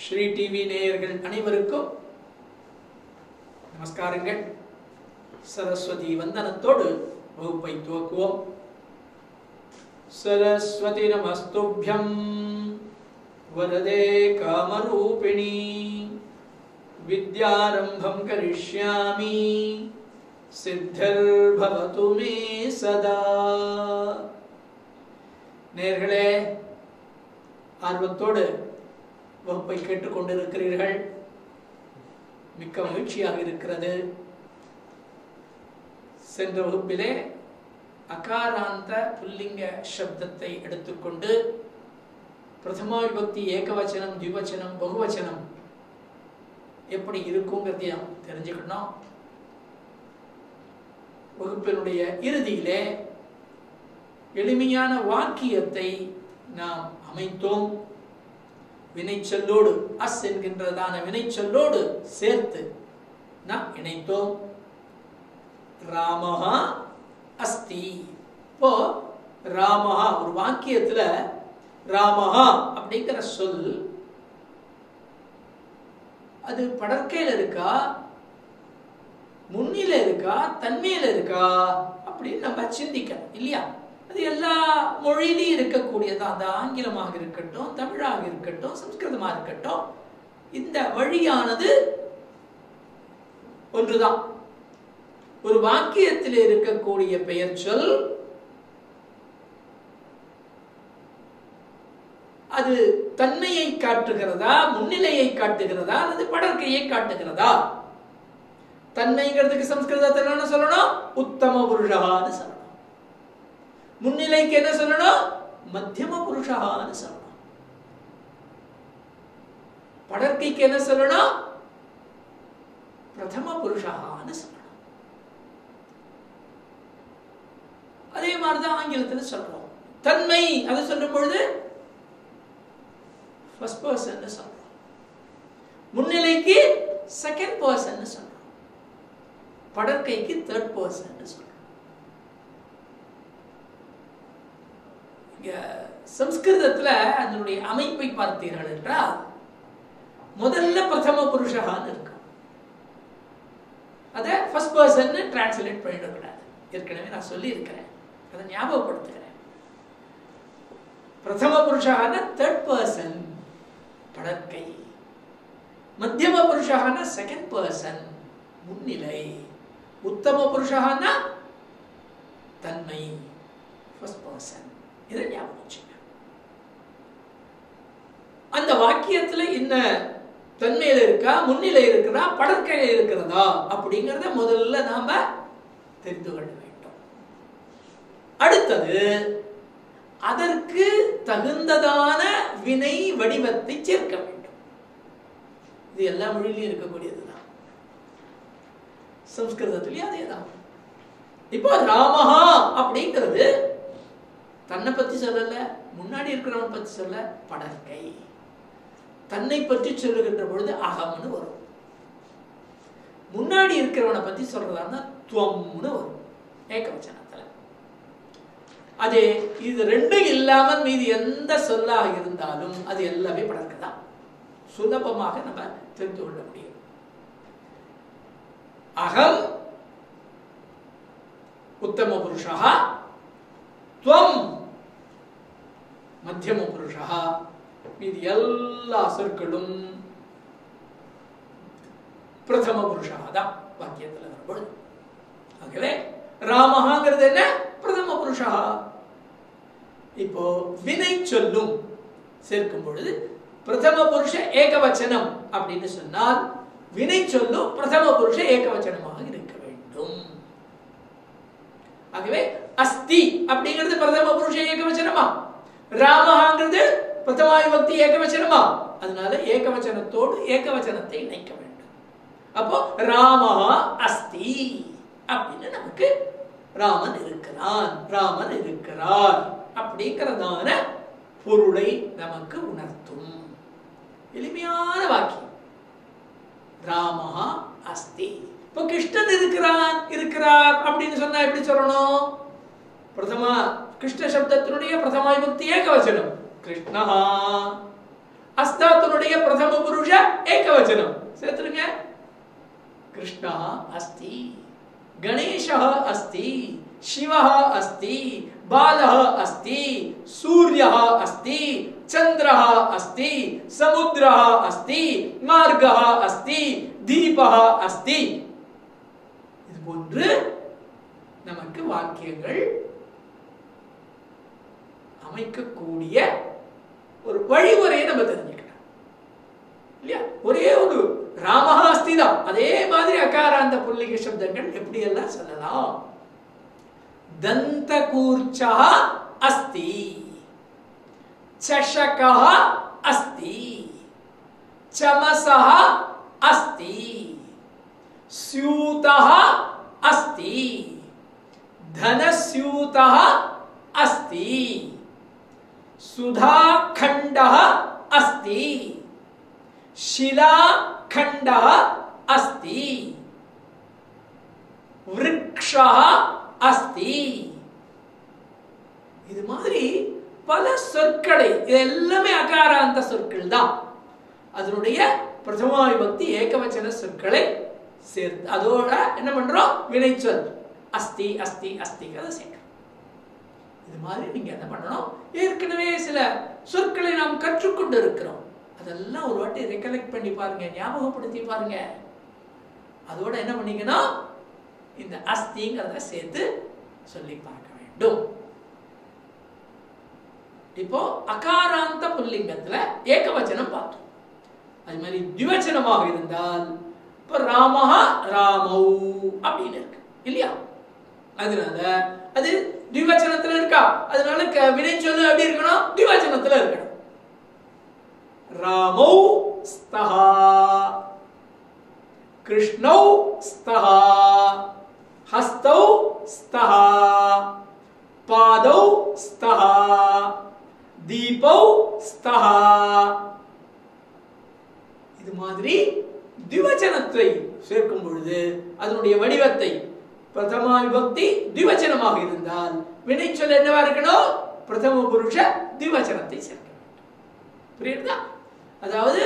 Sri TV நேயர்கள் அனைவருக்கும் நமஸ்காரங்கள். சரஸ்வதி வந்தனத்தோடு வகுப்பை துவக்குவோம். சரஸ்வதி நமஸ்துப்யம் வரதே காமரூபிணி வித்யாரம்பம் கரிஷ்யாமி சித்தர்பவது மே சதா. நேயர்களே, ஆர்வத்தோடு வகுப்பை கேட்டுக்கொண்டிருக்கிறீர்கள். மிக்க மகிழ்ச்சியாக இருக்கிறது. சென்ற வகுப்பிலே அகாராந்த புல்லிங்க சப்தத்தை எடுத்துக்கொண்டு பிரதமா விபக்தி ஏகவச்சனம், திவச்சனம், பகுவச்சனம் எப்படி இருக்குங்கிறதையும் தெரிஞ்சுக்கணும். வகுப்பினுடைய இறுதியிலே எளிமையான வாக்கியத்தை நாம் அமைத்தோம். வினைச்சொல்லோடு அஸ் என்கின்றதான வினைச்சொல்லோடு சேர்த்து நாம் இணைத்தோம். ராமஹா அஸ்தி. இப்போ ராமஹா ஒரு வாக்கியத்துல ராமஹா அப்படிங்கிற சொல் அது படற்கையில இருக்கா, முன்னில இருக்கா, தன்மையில இருக்கா அப்படின்னு நம்ம சிந்திக்கணும் இல்லையா? அது எல்லா மொழியிலையும் இருக்கக்கூடியதான். அது ஆங்கிலமாக இருக்கட்டும், தமிழாக இருக்கட்டும், சம்ஸ்கிருதமாக இருக்கட்டும், இந்த வழியானது ஒன்றுதான். ஒரு வாக்கியத்தில் இருக்கக்கூடிய பெயர் சொல் அது தன்மையை காட்டுகிறதா, முன்னிலையை காட்டுகிறதா, அல்லது படற்கையை காட்டுகிறதா? தன்மைங்கிறதுக்கு சம்ஸ்கிருதத்தில் என்ன சொல்லணும்? உத்தம புருஷான்னு சொல்லணும். முன்னிலைக்கு என்ன சொல்லணும்? மத்தியம புருஷான்னு சொல்லணும். படற்கைக்கு என்ன சொல்லணும்? பிரதம புருஷான்னு சொல்லணும். அதே மாதிரிதான் ஆங்கிலத்தில் சொல்றோம். தன்மை அதை சொல்லும் பொழுது ஃபர்ஸ்ட் பர்சன் சொல்றோம். முன்னிலைக்கு செகண்ட் பர்சன் சொல்றோம். படற்கைக்கு தேர்ட் பர்சன் சொல்றோம். சம்ஸ்கிருதத்துல அதனுடைய அமைப்பை பார்த்தீர்கள் என்றால் முதல்ல பிரதம புருஷகான்னு இருக்கும். அதை ஃபர்ஸ்ட் பர்சன் டிரான்ஸ்லேட் பண்ணிடக்கூடாது. ஏற்கனவே நான் சொல்லி இருக்கிறேன், அதை ஞாபகப்படுத்துகிறேன். பிரதம புருஷகான தேர்ட் பர்சன் படற்கை, மத்தியம புருஷகான செகண்ட் பர்சன் முன்னிலை, உத்தம புருஷகான தன்மை ஃபர்ஸ்ட் பர்சன். இதை ஞாபகம் வச்சுங்க. அந்த வாக்கியத்துல என்ன தன்மையில இருக்கா, முன்னிலை இருக்கிறதா, படற்கையில இருக்கிறதா அப்படிங்கறத முதல்ல நாம தெரிந்து கொள்ள வேண்டும். அடுத்தது அதற்கு தகுந்ததான வினை வடிவத்தை சேர்க்க வேண்டும். இது எல்லா மொழியிலும் இருக்கக்கூடியதுதான். சம்ஸ்கிருதத்திலேயே அதேதான். இப்போ ராமஹா அப்படிங்கிறது தன்னை பத்தி சொல்லல, முன்னாடி இருக்கிறவன் பத்தி சொல்ல, படற்கை. தன்னை பற்றி சொல்லுகின்ற பொழுது அகம்னு வரும். முன்னாடி இருக்கிறவனை பத்தி சொல்றதா துவம்னு வரும் ஏகவச்சனத்துல. அதே இது ரெண்டும் இல்லாமல் மீது எந்த சொல்லாக இருந்தாலும் அது எல்லாமே படற்கை தான். சுலபமாக நம்ம தெரிந்து கொள்ள முடியும். அகம் உத்தம புருஷா, துவம் மத்தியம புருஷா, மீது எல்லா சொற்களும் பிரதம புருஷா தான் வாக்கியத்தில் வரும்பொழுது. ஆகவே ராமஹாங்கிறது என்ன? பிரதம புருஷா. இப்போ வினை சொல்லும் சேர்க்கும் பொழுது பிரதம புருஷ ஏகவச்சனம் அப்படின்னு சொன்னால் வினை சொல்லும் பிரதம புருஷ ஏகவச்சனமாக இருக்க வேண்டும். ஆகவே அஸ்தி அப்படிங்கிறது பிரதம புருஷ ஏகவச்சனமா, ராமஹாங்கிறது பிரதமா விபக்தி ஏகவச்சனமா. அதனால ஏகவச்சனத்தோடு ஏகவச்சனத்தை இணைக்க வேண்டும். அப்போ ராமஹா அஸ்தி அப்படின்னு நமக்கு ராமன் இருக்கிறான், ராமன் இருக்கிறார் அப்படிங்கிறதான பொருளை நமக்கு உணர்த்தும் எளிமையான வாக்கியம். ராமஹா அஸ்தி. இப்போ கிருஷ்ணன் இருக்கிறார் அப்படின்னு சொன்னா எப்படி சொல்லணும்? பிரதமா கிருஷ்ண சப்தத்தினுடைய பிரதமா விபக்தி ஏகவச்சனம் கிருஷ்ணஹா. அஸ்தாத்துனுடைய பிரதம புருஷ ஏகவச்சனம் சேர்த்துருங்க. கிருஷ்ணா அஸ்தி, கணேசः अस्ति, शिवः अस्ति, बालः अस्ति, सूर्यः अस्ति, चंद्रः अस्ति, समुद्रः अस्ति, मार्गः अस्ति, दीपः अस्ति. இது போன்று நமக்கு வாக்கியங்கள் அமைக்கக்கூடிய ஒரு வழிமுறையை நம்ம தெரிஞ்சுக்கலாம் இல்லையா? ஒரே ஒரு ராமஹ அஸ்தி தான். அதே மாதிரி அகாராந்த புல்லிங்க சப்தங்கள் எப்படி எல்லாம் சொல்லலாம். दन्तकूर्चः अस्ति, चषकः अस्ति, चमसः अस्ति, स्यूतः अस्ति, धनस्यूतः अस्ति, सुधाखण्डः अस्ति, शिलाखण्डः अस्ति, वृक्षः अस्ति. இது மாதிரி பல சொற்களை, இது எல்லாமே அகாராந்த சொற்கள் தான். அதனுடைய பிரதமா விபக்தி ஏகவச்சன சொற்களை சேர்த்து அதோட என்ன பண்றோம், வினைச்சொல் அஸ்தி அஸ்தி அஸ்திங்கிறத சேர்க்கிறோம். இது மாதிரி நீங்க என்ன பண்ணணும், ஏற்கனவே சில சொற்களை நாம் கற்றுக்கொண்டு இருக்கிறோம். அதெல்லாம் ஒரு வாட்டி ரெக்கலெக்ட் பண்ணி பாருங்க, ஞாபகப்படுத்தி பாருங்க. அதோட என்ன பண்ணீங்கன்னா இந்த அஸ்திங்கிறத சேர்த்து சொல்லி பார்க்க வேண்டும். இப்போ அகாராந்த புல்லிங்கத்துல ஏகவச்சனம் பார்த்தோம். அது மாதிரி திவச்சனமாக இருந்தால் இப்ப ராமஹ ராமௌ அப்படின்னு இருக்கு இல்லையா? அதனால அது திவச்சனத்துல இருக்கா, அதனால வினைச்சொல்லு எப்படி இருக்கணும், திவச்சனத்துல இருக்கணும். ராமௌ ஸ்தஹா, கிருஷ்ணௌ ஸ்தஹா, हस्तौ स्तः, पादौ स्तः, दीपौ स्तः. இது மாதிரி திவச்சனத்தை சேர்க்கும் பொழுது அதனுடைய வடிவத்தை பிரதமா விபக்தி திவச்சனமாக இருந்தால் வினைச்சொல் என்னவா இருக்கணும், பிரதம புருஷ திவச்சனத்தை சேர்க்க வேண்டும். புரியுதா? அதாவது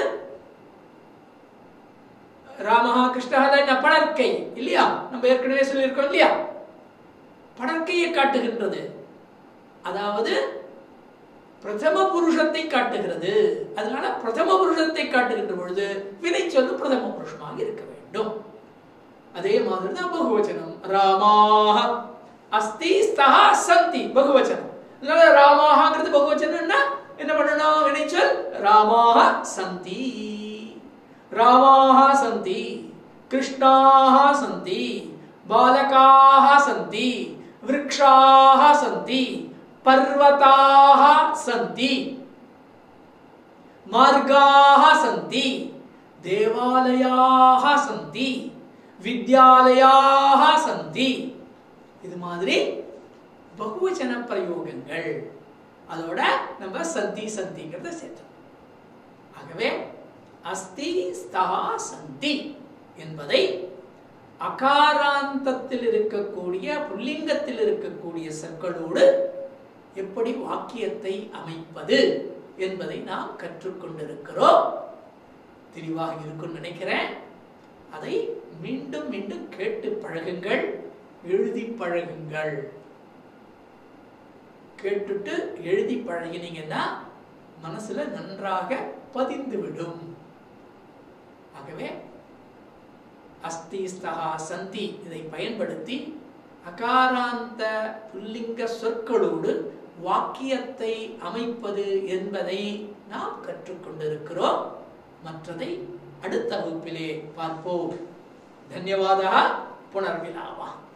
ராமஹ கிருஷ்ணஹ படற்கை இல்லையா, நம்ம ஏற்கனவே சொல்லியிருக்கோம் இல்லையா? படற்கையை காட்டுகின்றது, அதாவது பிரதம புருஷத்தை காட்டுகிறது. அதனால பிரதம புருஷத்தை காட்டுகின்ற பொழுது வினை சொல்லு பிரதம புருஷமாக இருக்க வேண்டும். அதே மாதிரி தான் பகுவச்சனம். ராமாஹ அஸ்தி ஸ்தஹ சந்தி பகுவச்சனம். அதனால ராமாஹங்கிறது பகுவச்சனம்னா என்ன பண்ணணும், வினைச்சொல் ராமாஹ சந்தி, रामाः सन्ति, कृष्णाः सन्ति, बालकाः सन्ति, वृक्षाः सन्ति, पर्वताः सन्ति, मार्गाः सन्ति, देवालयाः सन्ति, विद्यालयाः सन्ति. இது மாதிரி பகுவச்சன பிரயோகங்கள் அதோட நம்ம சந்தி சந்திங்கிறத சேர்த்தோம். ஆகவே அஸ்தி ஸ்தஹா சந்தி என்பதை அகாராந்தத்தில் இருக்கக்கூடிய புல்லிங்கத்தில் இருக்கக்கூடிய சொற்களோடு எப்படி வாக்கியத்தை அமைப்பது என்பதை நாம் கற்றுக்கொண்டிருக்கிறோம். தெளிவாக இருக்கும்னு நினைக்கிறேன். அதை மீண்டும் மீண்டும் கேட்டு பழகுங்கள், எழுதி பழகுங்கள். கேட்டுட்டு எழுதி பழகினீங்கன்னா மனசுல நன்றாக பதிந்துவிடும். ஆகவே அஸ்தி ஸ்தஹா சந்தி இதை பயன்படுத்தி அகாராந்த புல்லிங்க சொற்களோடு வாக்கியத்தை அமைப்பது என்பதை நாம் கற்றுக்கொண்டிருக்கிறோம். மற்றதை அடுத்த வகுப்பிலே பார்ப்போம். தன்யவாதः. புனர்மிலாமः.